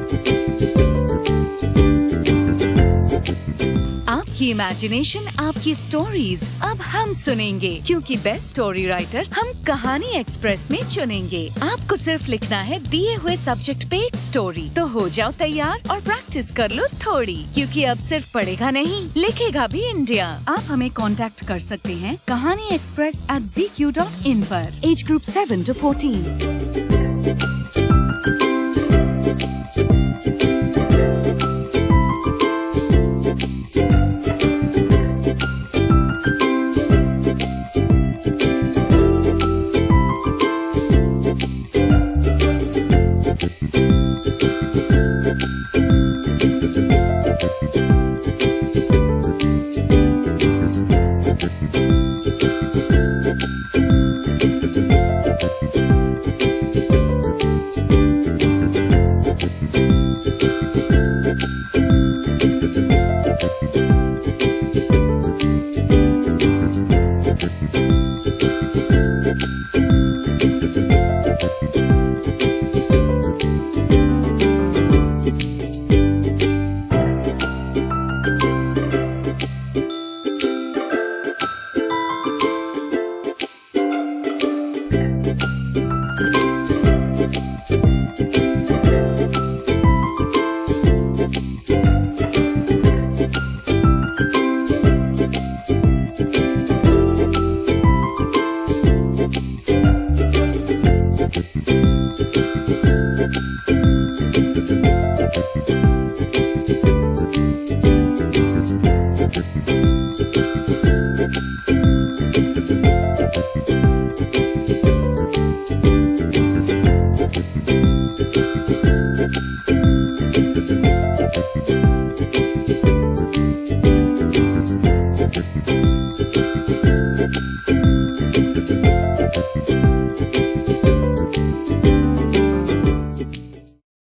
आपकी इमेजिनेशन, आपकी स्टोरीज अब हम सुनेंगे, क्योंकि बेस्ट स्टोरी राइटर हम कहानी एक्सप्रेस में चुनेंगे। आपको सिर्फ लिखना है दिए हुए सब्जेक्ट पे एक स्टोरी, तो हो जाओ तैयार और प्रैक्टिस कर लो थोड़ी, क्योंकि अब सिर्फ पढ़ेगा नहीं, लिखेगा भी इंडिया। आप हमें कांटेक्ट कर सकते हैं kahaniexpress@zq.in पर। Age group 7 to 14।